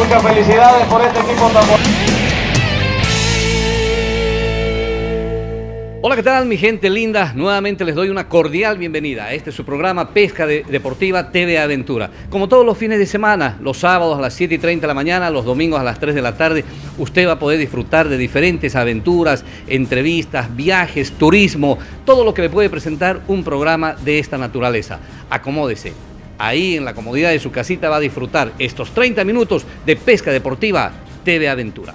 Muchas felicidades por este equipo tan bonito. Hola, ¿qué tal mi gente linda? Nuevamente les doy una cordial bienvenida. Este es su programa Pesca Deportiva TV Aventura. Como todos los fines de semana, los sábados a las 7:30 de la mañana, los domingos a las 3 de la tarde, usted va a poder disfrutar de diferentes aventuras, entrevistas, viajes, turismo, todo lo que le puede presentar un programa de esta naturaleza. Acomódese. Ahí en la comodidad de su casita va a disfrutar estos 30 minutos de Pesca Deportiva TV Aventura.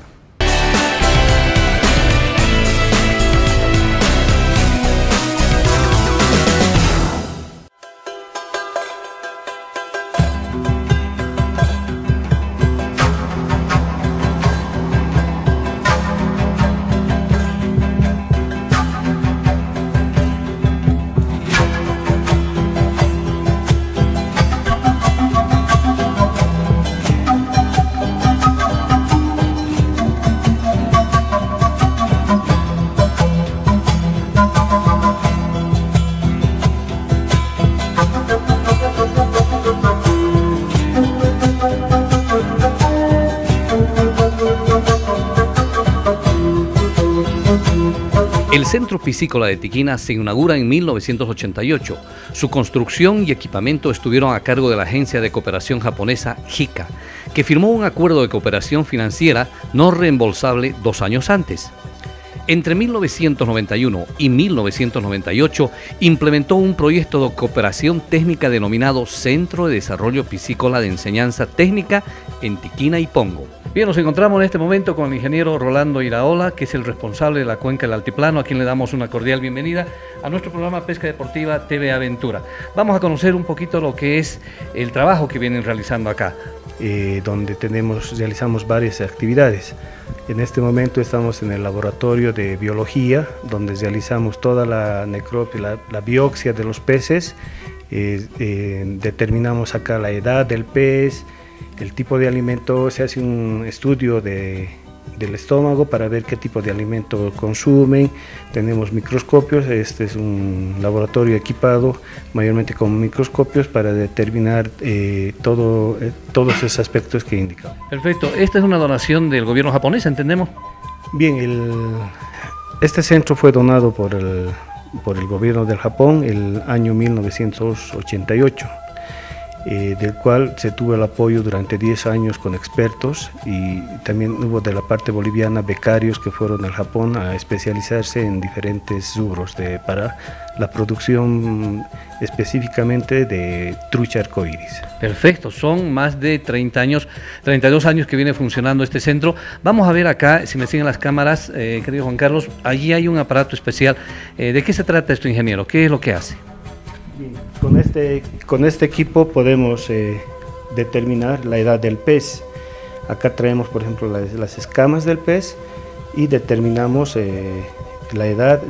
El Centro Piscícola de Tiquina se inaugura en 1988. Su construcción y equipamiento estuvieron a cargo de la agencia de cooperación japonesa JICA, que firmó un acuerdo de cooperación financiera no reembolsable 2 años antes. Entre 1991 y 1998 implementó un proyecto de cooperación técnica denominado Centro de Desarrollo Piscícola de Enseñanza Técnica en Tiquina y Pongo. Bien, nos encontramos en este momento con el ingeniero Rolando Iraola, que es el responsable de la cuenca del Altiplano, a quien le damos una cordial bienvenida a nuestro programa Pesca Deportiva TV Aventura. Vamos a conocer un poquito lo que es el trabajo que vienen realizando acá. Donde realizamos varias actividades. En este momento estamos en el laboratorio de biología, donde realizamos toda la necropsia, la biopsia de los peces, determinamos acá la edad del pez, el tipo de alimento, se hace un estudio del estómago para ver qué tipo de alimento consumen. Tenemos microscopios, este es un laboratorio equipado mayormente con microscopios para determinar todos esos aspectos que indican. Perfecto, esta es una donación del gobierno japonés, ¿entendemos? Bien, este centro fue donado por el gobierno del Japón el año 1988. Del cual se tuvo el apoyo durante 10 años con expertos, y también hubo de la parte boliviana becarios que fueron al Japón a especializarse en diferentes rubros para la producción específicamente de trucha arcoíris. Perfecto, son más de 30 años, 32 años que viene funcionando este centro. Vamos a ver acá, si me siguen las cámaras, querido Juan Carlos, allí hay un aparato especial. ¿De qué se trata esto, ingeniero? ¿Qué es lo que hace? Con este equipo podemos determinar la edad del pez. Acá traemos, por ejemplo, las escamas del pez y determinamos la edad,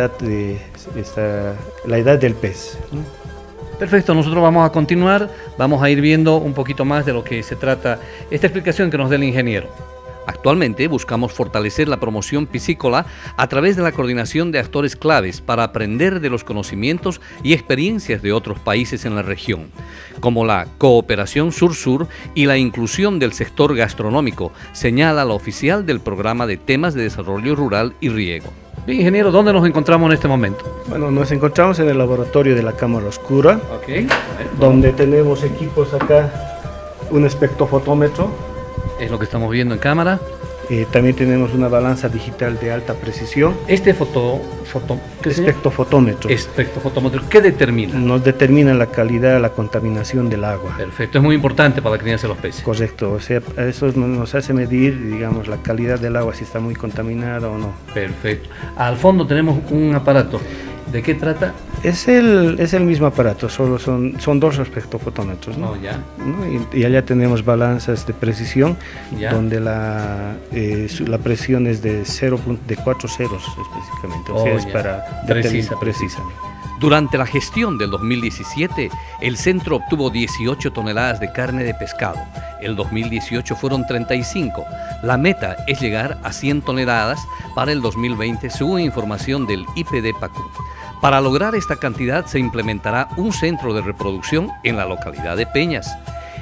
la edad del pez. Perfecto, nosotros vamos a continuar, vamos a ir viendo un poquito más de lo que se trata esta explicación que nos dé el ingeniero. Actualmente buscamos fortalecer la promoción piscícola a través de la coordinación de actores claves para aprender de los conocimientos y experiencias de otros países en la región, como la cooperación sur-sur y la inclusión del sector gastronómico, señala la oficial del programa de temas de desarrollo rural y riego. Bien, ingeniero, ¿dónde nos encontramos en este momento? Bueno, nos encontramos en el laboratorio de la cámara oscura, donde tenemos equipos acá, un espectrofotómetro. Es lo que estamos viendo en cámara. También tenemos una balanza digital de alta precisión. Este espectrofotómetro. Espectrofotómetro, ¿qué determina? Nos determina la calidad, la contaminación del agua. Perfecto, es muy importante para la crianza de los peces. Correcto, o sea, eso nos hace medir, digamos, la calidad del agua, si está muy contaminada o no. Perfecto. Al fondo tenemos un aparato. ¿De qué trata? Es el mismo aparato, solo son 2 espectrofotómetros, ¿no? Oh, ya. ¿No? Y allá tenemos balanzas de precisión, ya, donde la presión es de 4 ceros específicamente, o sea, es para precisa. Durante la gestión del 2017, el centro obtuvo 18 toneladas de carne de pescado. El 2018 fueron 35. La meta es llegar a 100 toneladas para el 2020, según información del IPD Pacú. Para lograr esta cantidad se implementará un centro de reproducción en la localidad de Peñas.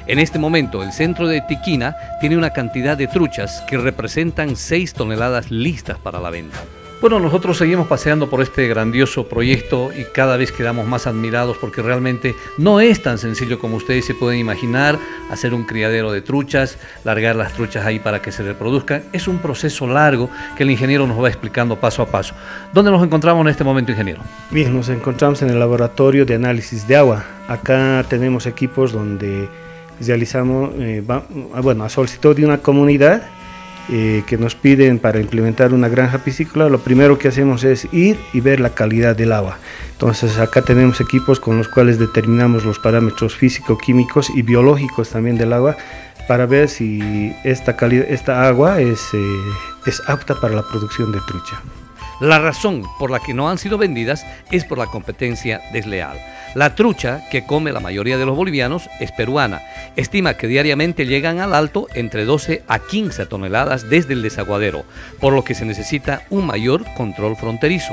En este momento, el centro de Tiquina tiene una cantidad de truchas que representan 6 toneladas listas para la venta. Bueno, nosotros seguimos paseando por este grandioso proyecto y cada vez quedamos más admirados porque realmente no es tan sencillo como ustedes se pueden imaginar hacer un criadero de truchas, largar las truchas ahí para que se reproduzcan. Es un proceso largo que el ingeniero nos va explicando paso a paso. ¿Dónde nos encontramos en este momento, ingeniero? Bien, nos encontramos en el laboratorio de análisis de agua. Acá tenemos equipos donde realizamos, a solicitud de una comunidad, que nos piden para implementar una granja piscícola. Lo primero que hacemos es ir y ver la calidad del agua. Entonces acá tenemos equipos con los cuales determinamos los parámetros físico-químicos y biológicos también del agua para ver si esta agua es apta para la producción de trucha. La razón por la que no han sido vendidas es por la competencia desleal. La trucha que come la mayoría de los bolivianos es peruana. Estima que diariamente llegan al Alto entre 12 a 15 toneladas desde el desaguadero, por lo que se necesita un mayor control fronterizo.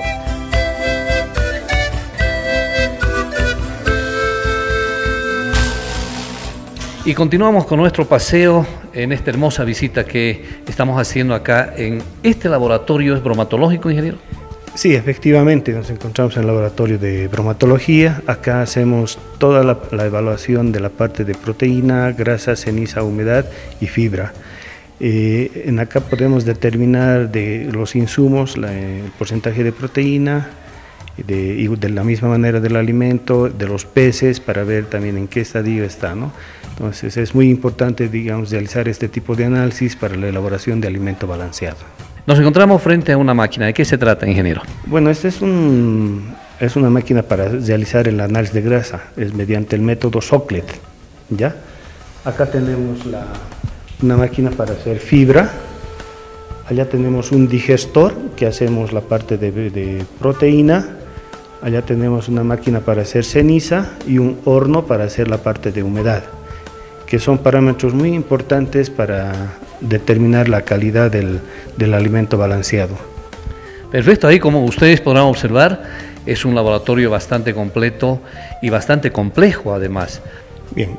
Y continuamos con nuestro paseo en esta hermosa visita que estamos haciendo acá en este laboratorio. ¿Es bromatológico, ingeniero? Sí, efectivamente, nos encontramos en el laboratorio de bromatología. Acá hacemos toda la evaluación de la parte de proteína, grasa, ceniza, humedad y fibra. En acá podemos determinar de los insumos el porcentaje de proteína, y de la misma manera del alimento, de los peces, para ver también en qué estadio está, ¿no? Entonces es muy importante, digamos, realizar este tipo de análisis para la elaboración de alimento balanceado. Nos encontramos frente a una máquina. ¿De qué se trata, ingeniero? Bueno, esta es una máquina para realizar el análisis de grasa, es mediante el método Soclet, ¿ya? Acá tenemos una máquina para hacer fibra, allá tenemos un digestor que hacemos la parte de proteína, allá tenemos una máquina para hacer ceniza y un horno para hacer la parte de humedad, que son parámetros muy importantes para determinar la calidad del alimento balanceado. Perfecto, ahí como ustedes podrán observar, es un laboratorio bastante completo y bastante complejo además. Bien,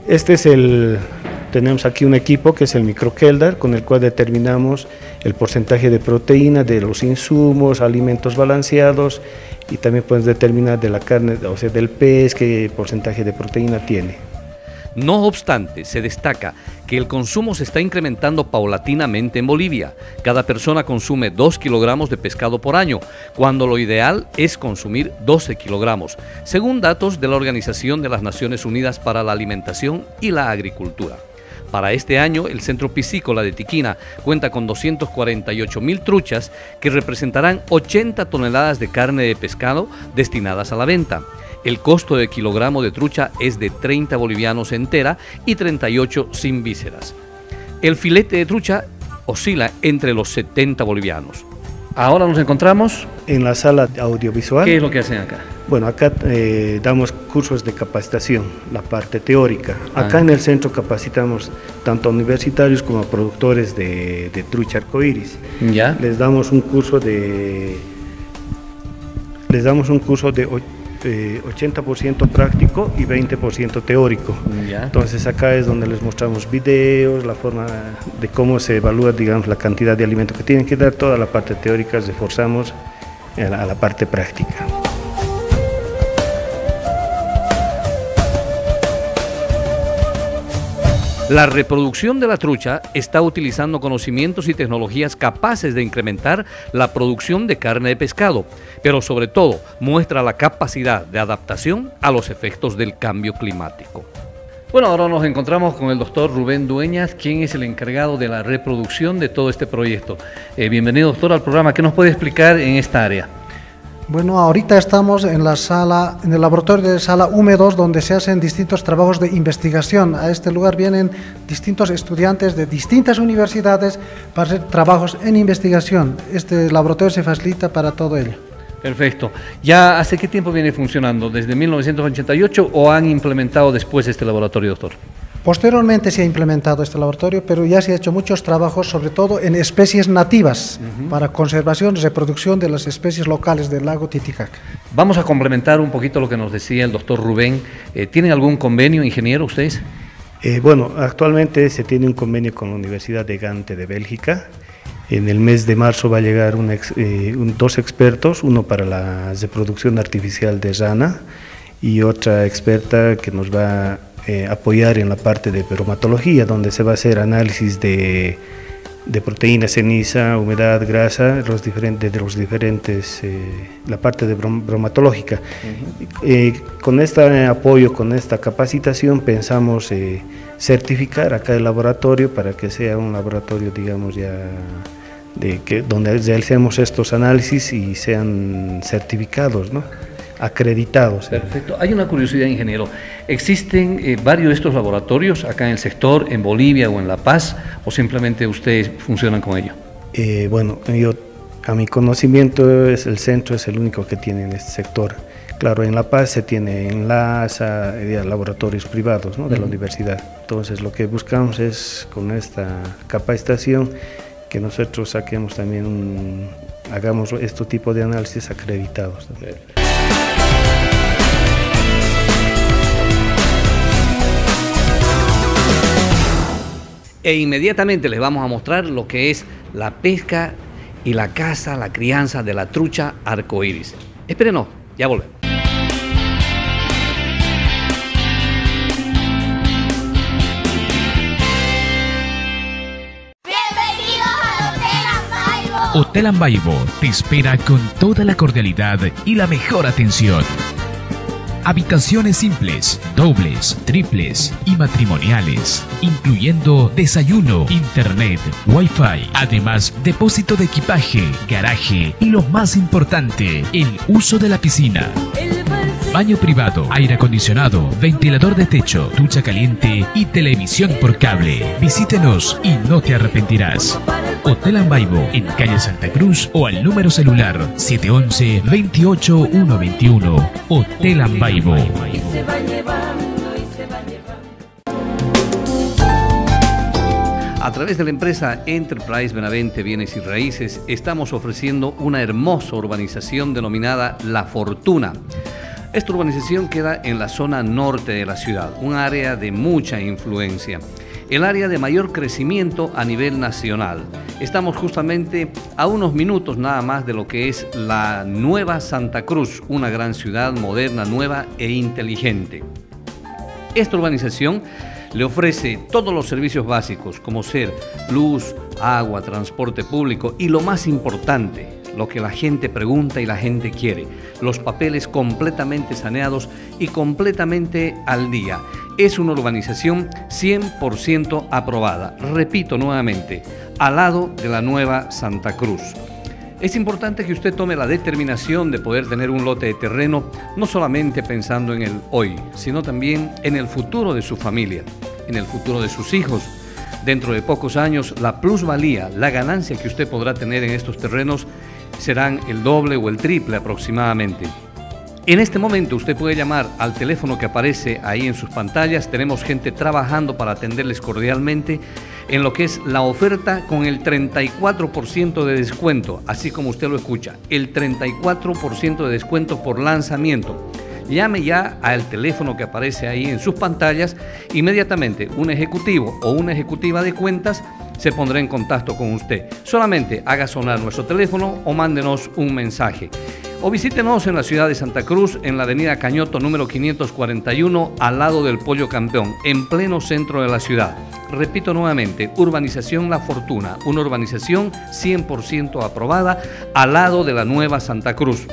tenemos aquí un equipo que es el microkeldar, con el cual determinamos el porcentaje de proteína de los insumos, alimentos balanceados, y también podemos determinar de la carne, o sea, del pez, qué porcentaje de proteína tiene. No obstante, se destaca que el consumo se está incrementando paulatinamente en Bolivia. Cada persona consume 2 kilogramos de pescado por año, cuando lo ideal es consumir 12 kilogramos, según datos de la Organización de las Naciones Unidas para la Alimentación y la Agricultura. Para este año, el Centro Piscícola de Tiquina cuenta con 248.000 truchas que representarán 80 toneladas de carne de pescado destinadas a la venta. El costo de kilogramo de trucha es de 30 bolivianos entera y 38 sin vísceras. El filete de trucha oscila entre los 70 bolivianos. Ahora nos encontramos en la sala audiovisual. ¿Qué es lo que hacen acá? Bueno, acá damos cursos de capacitación, la parte teórica. Acá en el centro capacitamos tanto a universitarios como a productores de trucha arcoíris. ¿Ya? Les damos un curso de 80% práctico y 20% teórico. ¿Ya? Entonces acá es donde les mostramos videos, la forma de cómo se evalúa, digamos, la cantidad de alimento que tienen que dar. Toda la parte teórica reforzamos a la parte práctica. La reproducción de la trucha está utilizando conocimientos y tecnologías capaces de incrementar la producción de carne de pescado, pero sobre todo muestra la capacidad de adaptación a los efectos del cambio climático. Bueno, ahora nos encontramos con el doctor Rubén Dueñas, quien es el encargado de la reproducción de todo este proyecto. Bienvenido, doctor, al programa. ¿Qué nos puede explicar en esta área? Bueno, ahorita estamos en la sala, en el laboratorio de sala V2, donde se hacen distintos trabajos de investigación. A este lugar vienen distintos estudiantes de distintas universidades para hacer trabajos en investigación. Este laboratorio se facilita para todo ello. Perfecto. ¿Ya hace qué tiempo viene funcionando? ¿Desde 1988 o han implementado después este laboratorio, doctor? Posteriormente se ha implementado este laboratorio, pero ya se ha hecho muchos trabajos, sobre todo en especies nativas, para conservación y reproducción de las especies locales del lago Titicaca. Vamos a complementar un poquito lo que nos decía el doctor Rubén. ¿Tienen algún convenio, ingeniero, ustedes? Bueno, actualmente se tiene un convenio con la Universidad de Gante de Bélgica. En el mes de marzo va a llegar dos expertos, uno para la reproducción artificial de rana y otra experta que nos va a apoyar en la parte de bromatología, donde se va a hacer análisis de proteína, ceniza, humedad, grasa, la parte de bromatológica. Con este apoyo, con esta capacitación, pensamos certificar acá el laboratorio para que sea un laboratorio, digamos, ya donde realicemos estos análisis y sean certificados, ¿no? Acreditados. Perfecto. Hay una curiosidad, ingeniero. ¿Existen varios de estos laboratorios acá en el sector, en Bolivia o en La Paz, o simplemente ustedes funcionan con ellos? Bueno, a mi conocimiento el centro es el único que tiene en este sector. Claro, en La Paz se tiene en LASA, laboratorios privados, ¿no?, de la universidad. Entonces lo que buscamos es, con esta capacitación, que nosotros saquemos también hagamos este tipo de análisis acreditados también. E inmediatamente les vamos a mostrar lo que es la pesca y la caza, la crianza de la trucha arcoíris. Espérenos, ya volvemos. Hotel Ambaibo te espera con toda la cordialidad y la mejor atención. Habitaciones simples, dobles, triples y matrimoniales, incluyendo desayuno, internet, wifi, además depósito de equipaje, garaje y lo más importante, el uso de la piscina. Baño privado, aire acondicionado, ventilador de techo, ducha caliente y televisión por cable. Visítenos y no te arrepentirás. Hotel Ambaibo, en calle Santa Cruz o al número celular 711-28-121. Hotel Ambaibo. A través de la empresa Enterprise Benavente Bienes y Raíces estamos ofreciendo una hermosa urbanización denominada La Fortuna. Esta urbanización queda en la zona norte de la ciudad, un área de mucha influencia, el área de mayor crecimiento a nivel nacional. Estamos justamente a unos minutos nada más de lo que es la Nueva Santa Cruz, una gran ciudad moderna, nueva e inteligente. Esta urbanización le ofrece todos los servicios básicos, como ser luz, agua, transporte público y lo más importante, lo que la gente pregunta y la gente quiere, los papeles completamente saneados y completamente al día. Es una urbanización 100% aprobada, repito nuevamente, al lado de la Nueva Santa Cruz. Es importante que usted tome la determinación de poder tener un lote de terreno, no solamente pensando en el hoy, sino también en el futuro de su familia, en el futuro de sus hijos. Dentro de pocos años, la plusvalía, la ganancia que usted podrá tener en estos terrenos serán el doble o el triple aproximadamente. En este momento usted puede llamar al teléfono que aparece ahí en sus pantallas. Tenemos gente trabajando para atenderles cordialmente en lo que es la oferta con el 34% de descuento, así como usted lo escucha, el 34% de descuento por lanzamiento. Llame ya al teléfono que aparece ahí en sus pantallas. Inmediatamente un ejecutivo o una ejecutiva de cuentas se pondrá en contacto con usted. Solamente haga sonar nuestro teléfono o mándenos un mensaje. O visítenos en la ciudad de Santa Cruz, en la avenida Cañoto número 541, al lado del Pollo Campeón, en pleno centro de la ciudad. Repito nuevamente, urbanización La Fortuna, una urbanización 100% aprobada, al lado de la Nueva Santa Cruz.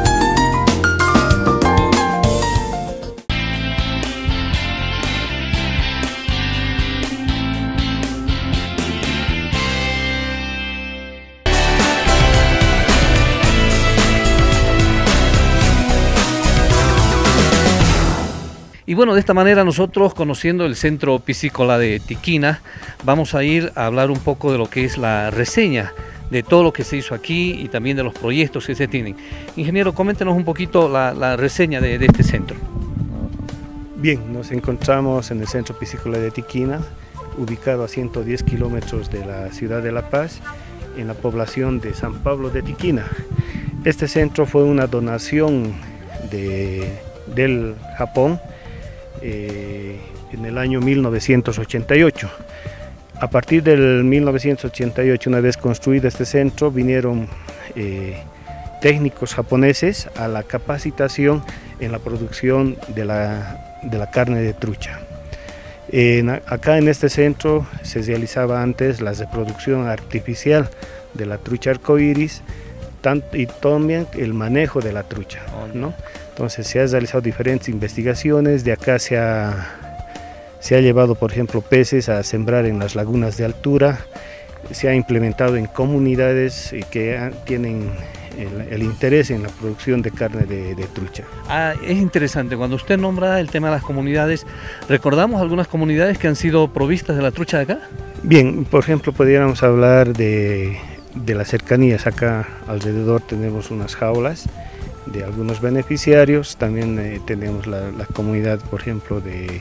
Y bueno, de esta manera nosotros, conociendo el Centro Piscícola de Tiquina, vamos a ir a hablar un poco de lo que es la reseña de todo lo que se hizo aquí y también de los proyectos que se tienen. Ingeniero, coméntenos un poquito la reseña de este centro. Bien, nos encontramos en el Centro Piscícola de Tiquina, ubicado a 110 kilómetros de la ciudad de La Paz, en la población de San Pablo de Tiquina. Este centro fue una donación del Japón. en el año 1988. A partir del 1988, una vez construido este centro, vinieron técnicos japoneses a la capacitación en la producción de la carne de trucha. Acá en este centro se realizaba antes la reproducción artificial de la trucha arcoíris y también el manejo de la trucha, ¿no? Entonces se han realizado diferentes investigaciones. De acá se ha llevado, por ejemplo, peces a sembrar en las lagunas de altura, se ha implementado en comunidades que tienen el interés en la producción de carne de trucha. Es interesante, cuando usted nombra el tema de las comunidades, ¿recordamos algunas comunidades que han sido provistas de la trucha de acá? Bien, por ejemplo, podríamos hablar de las cercanías. Acá alrededor tenemos unas jaulas de algunos beneficiarios, también tenemos la comunidad, por ejemplo,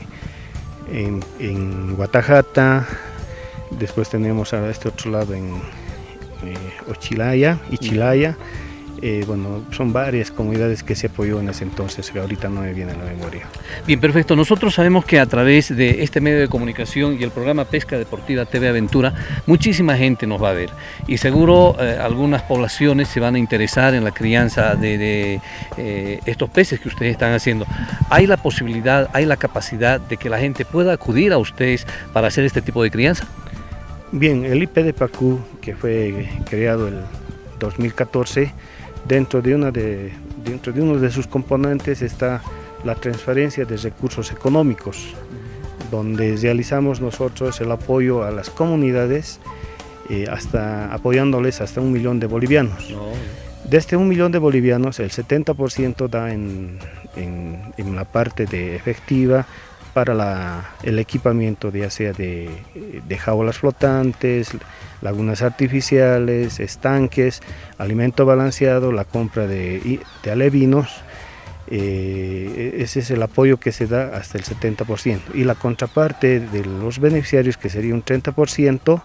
en Guatajata, después tenemos a este otro lado en Ochilaya y Chilaya. Bueno, son varias comunidades que se apoyó en ese entonces, que ahorita no me viene a la memoria. Bien, perfecto. Nosotros sabemos que a través de este medio de comunicación y el programa Pesca Deportiva TV Aventura, muchísima gente nos va a ver y seguro algunas poblaciones se van a interesar en la crianza de estos peces que ustedes están haciendo. ¿Hay la posibilidad, hay la capacidad de que la gente pueda acudir a ustedes para hacer este tipo de crianza? Bien, el IPD Pacú, que fue creado el 2014, dentro de uno de sus componentes está la transferencia de recursos económicos, donde realizamos nosotros el apoyo a las comunidades, apoyándoles hasta 1 millón de bolivianos. De este 1 millón de bolivianos, el 70% da en la parte de efectiva para el equipamiento, ya sea de jaulas flotantes, lagunas artificiales, estanques, alimento balanceado, la compra de alevinos. Ese es el apoyo que se da hasta el 70%. Y la contraparte de los beneficiarios, que sería un 30%,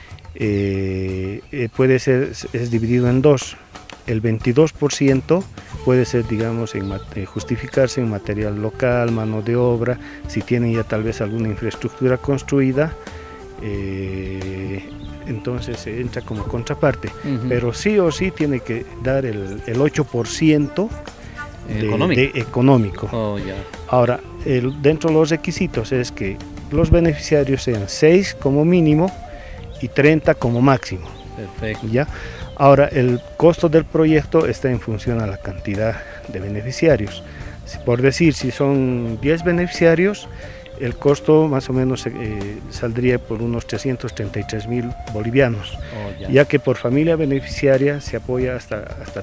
es dividido en dos. El 22% puede ser, digamos, justificarse en material local, mano de obra, si tienen ya tal vez alguna infraestructura construida, entonces se entra como contraparte. Pero sí o sí tiene que dar el 8% económico. Ahora, dentro de los requisitos es que los beneficiarios sean 6 como mínimo y 30 como máximo. Perfecto. ¿Ya? Ahora, el costo del proyecto está en función a la cantidad de beneficiarios. Por decir, si son 10 beneficiarios, el costo más o menos saldría por unos 333.000 bolivianos, ya que por familia beneficiaria se apoya hasta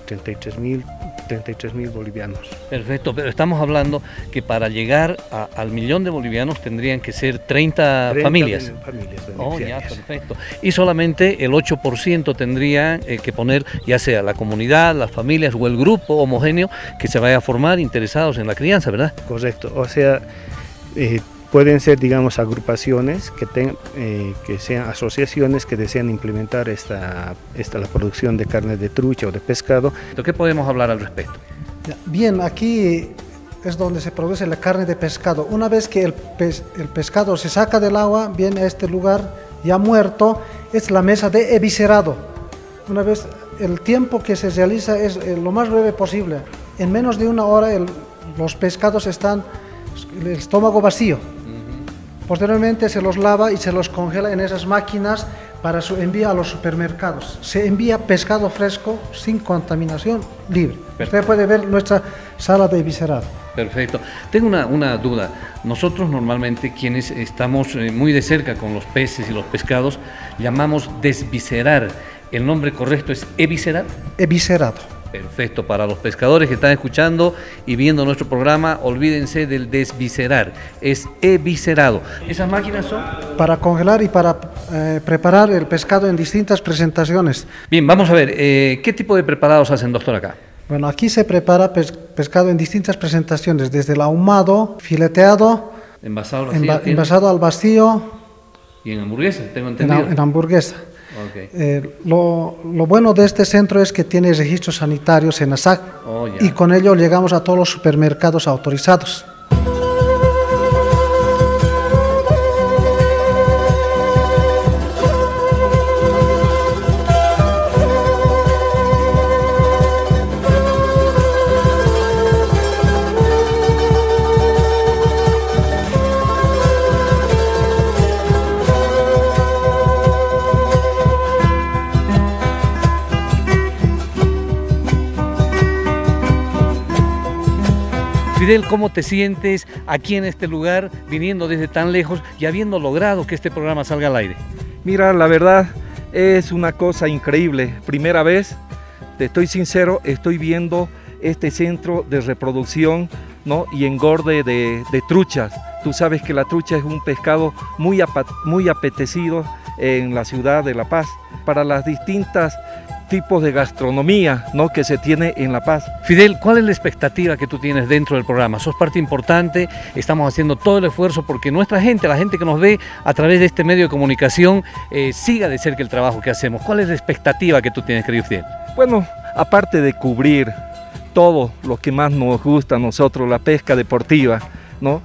33.000 bolivianos. Perfecto, pero estamos hablando que para llegar al 1 millón de bolivianos tendrían que ser 30 familias. Familias beneficiarias. Ya, perfecto. Y solamente el 8% tendrían que poner, ya sea la comunidad, las familias o el grupo homogéneo que se vaya a formar interesados en la crianza, ¿verdad? Correcto, o sea, pueden ser, digamos, agrupaciones que sean asociaciones que desean implementar la producción de carne de trucha o de pescado. ¿Qué podemos hablar al respecto? Bien, aquí es donde se produce la carne de pescado. Una vez que el pescado se saca del agua, viene a este lugar ya muerto, es la mesa de eviscerado. Una vez, el tiempo que se realiza es lo más breve posible. En menos de 1 hora los pescados están el estómago vacío. Posteriormente se los lava y se los congela en esas máquinas para su envío a los supermercados. Se envía pescado fresco, sin contaminación, libre. Perfecto. Usted puede ver nuestra sala de eviscerado. Perfecto. Tengo una duda. Nosotros normalmente, quienes estamos muy de cerca con los peces y los pescados, llamamos desviscerar. ¿El nombre correcto es eviscerar? Eviscerado. Perfecto, para los pescadores que están escuchando y viendo nuestro programa, olvídense del desviscerar, es eviscerado. ¿Esas máquinas son? Para congelar y para preparar el pescado en distintas presentaciones. Bien, vamos a ver, ¿qué tipo de preparados hacen, doctor, acá? Bueno, aquí se prepara pescado en distintas presentaciones, desde el ahumado, fileteado, envasado al vacío. ¿Y en hamburguesa, tengo entendido? En hamburguesa. Okay. Lo bueno de este centro es que tiene registros sanitarios en ASAC y con ello llegamos a todos los supermercados autorizados. Fidel, ¿cómo te sientes aquí en este lugar, viniendo desde tan lejos y habiendo logrado que este programa salga al aire? Mira, la verdad es una cosa increíble. Primera vez, te estoy sincero, estoy viendo este centro de reproducción, ¿no?, y engorde de truchas. Tú sabes que la trucha es un pescado muy apetecido en la ciudad de La Paz para las distintas tipos de gastronomía, ¿no?, que se tiene en La Paz. Fidel, ¿cuál es la expectativa que tú tienes dentro del programa? Sos parte importante, estamos haciendo todo el esfuerzo porque nuestra gente, la gente que nos ve a través de este medio de comunicación, siga de cerca el trabajo que hacemos. ¿Cuál es la expectativa que tú tienes, querido Fidel? Bueno, aparte de cubrir todo lo que más nos gusta a nosotros, la pesca deportiva, ¿no?,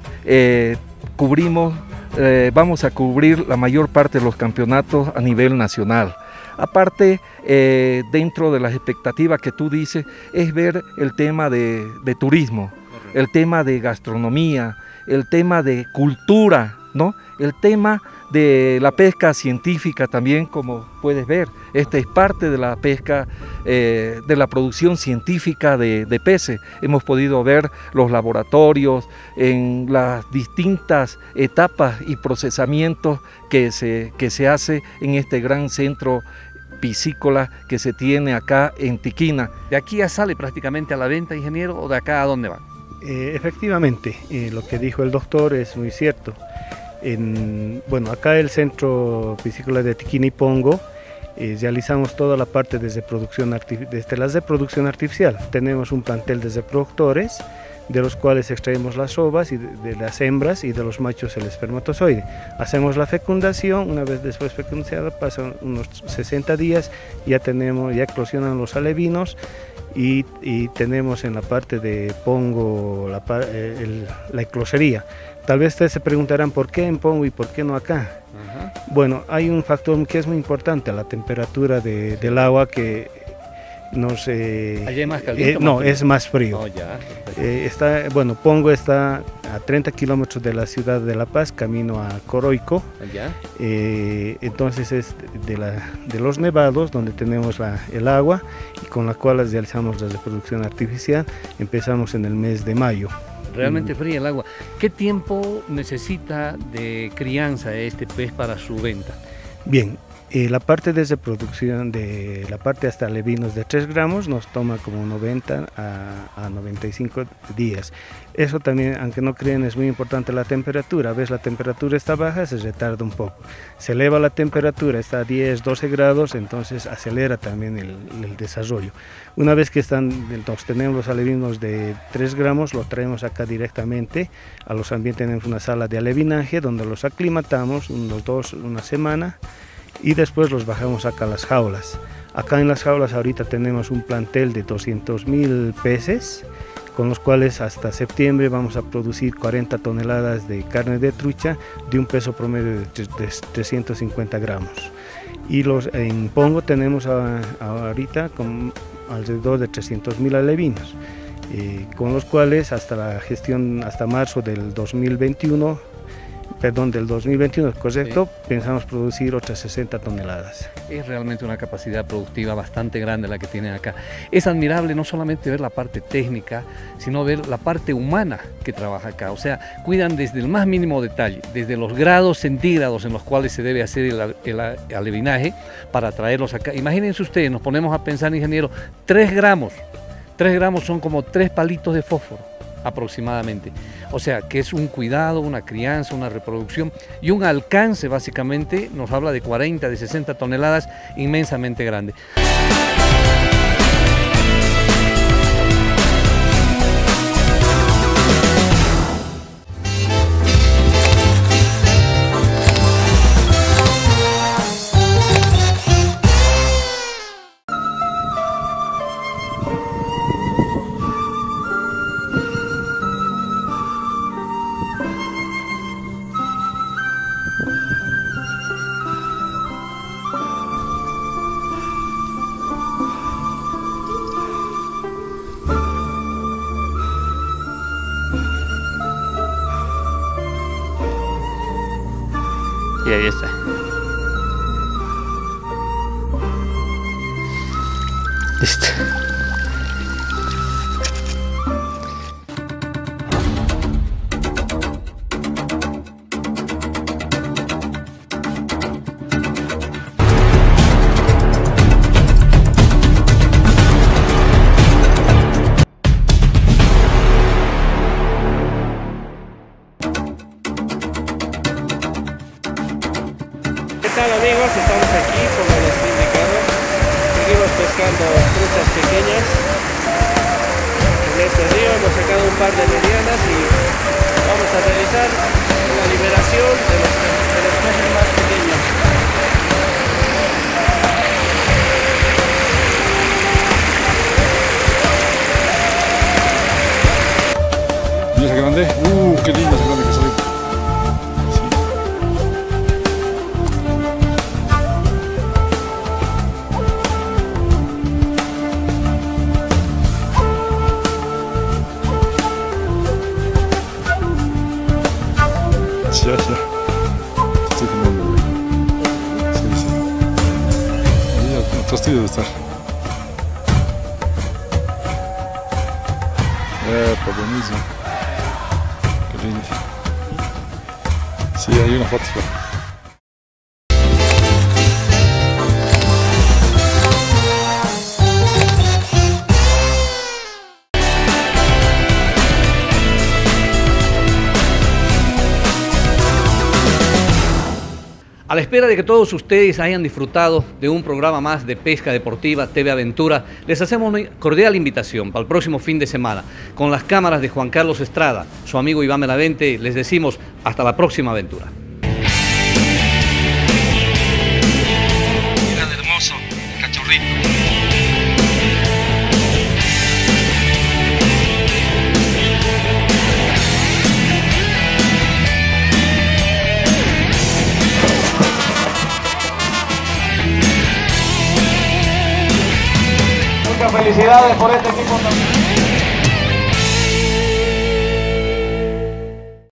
vamos a cubrir la mayor parte de los campeonatos a nivel nacional. Aparte, dentro de las expectativas que tú dices, es ver el tema de turismo, el tema de gastronomía, el tema de cultura, ¿no?, el tema de la pesca científica también, como puedes ver. Esta es parte de la pesca, de la producción científica de peces. Hemos podido ver los laboratorios en las distintas etapas y procesamientos que se hace en este gran centro piscícola que se tiene acá en Tiquina. ¿De aquí ya sale prácticamente a la venta, ingeniero, o de acá a dónde va? Efectivamente, lo que dijo el doctor es muy cierto. Bueno, acá el centro piscícola de Tiquina y Pongo realizamos toda la parte desde las de producción artificial. Tenemos un plantel de reproductores, de los cuales extraemos las ovas y de las hembras, y de los machos el espermatozoide. Hacemos la fecundación, una vez después fecundada pasan unos 60 días, ya eclosionan los alevinos, y tenemos en la parte de Pongo la eclosería. Tal vez ustedes se preguntarán por qué en Pongo y por qué no acá. Bueno, hay un factor que es muy importante, la temperatura del agua, que nos... ¿Allá es más caliente? No, es más frío. Oh, ya. Bueno, Pongo está a 30 kilómetros de la ciudad de La Paz, camino a Coroico. ¿Allá? Entonces es de los nevados donde tenemos el agua, y con la cual realizamos la reproducción artificial. Empezamos en el mes de mayo. Realmente fría el agua. ¿Qué tiempo necesita de crianza este pez para su venta? Bien, la parte de reproducción de la parte hasta alevinos de 3 gramos nos toma como 90 a 95 días. Eso también, aunque no crean, es muy importante la temperatura. Ves, la temperatura está baja, se retarda un poco. Se eleva la temperatura, está a 10, 12 grados, entonces acelera también el desarrollo. Una vez que entonces tenemos los alevinos de 3 gramos, los traemos acá directamente a los ambientes. Tenemos una sala de alevinaje donde los aclimatamos una semana, y después los bajamos acá a las jaulas. Acá en las jaulas ahorita tenemos un plantel de 200.000 peces, con los cuales hasta septiembre vamos a producir 40 toneladas de carne de trucha de un peso promedio de 350 gramos. Y en Pongo tenemos ahorita alrededor de 300.000 alevinos, con los cuales hasta marzo del 2021, correcto, sí, pensamos producir otras 60 toneladas. Es realmente una capacidad productiva bastante grande la que tienen acá. Es admirable no solamente ver la parte técnica, sino ver la parte humana que trabaja acá. O sea, cuidan desde el más mínimo detalle, desde los grados centígrados en los cuales se debe hacer el alevinaje para traerlos acá. Imagínense ustedes, nos ponemos a pensar, ingeniero, 3 gramos son como 3 palitos de fósforo aproximadamente. O sea, que es un cuidado, una crianza, una reproducción y un alcance, básicamente, nos habla de 40, de 60 toneladas, inmensamente grande. Y ahí está. Listo. tal amigos? Estamos aquí, como les he indicado. Seguimos pescando truchas pequeñas. En este río hemos sacado un par de medianas y vamos a realizar la liberación de los peces más pequeños. ¿Y esa grande? ¡Qué linda esa grande que salió! Sí, ya. Estoy filmando. Sí. Ahí ya fastidio de estar. Buenísimo. Qué lindo. Sí, hay una foto. A la espera de que todos ustedes hayan disfrutado de un programa más de Pesca Deportiva TV Aventura, les hacemos una cordial invitación para el próximo fin de semana. Con las cámaras de Juan Carlos Estrada, su amigo Iván Benavente, les decimos hasta la próxima aventura. Miran hermoso, cachorrito. Muchas felicidades por este equipo también.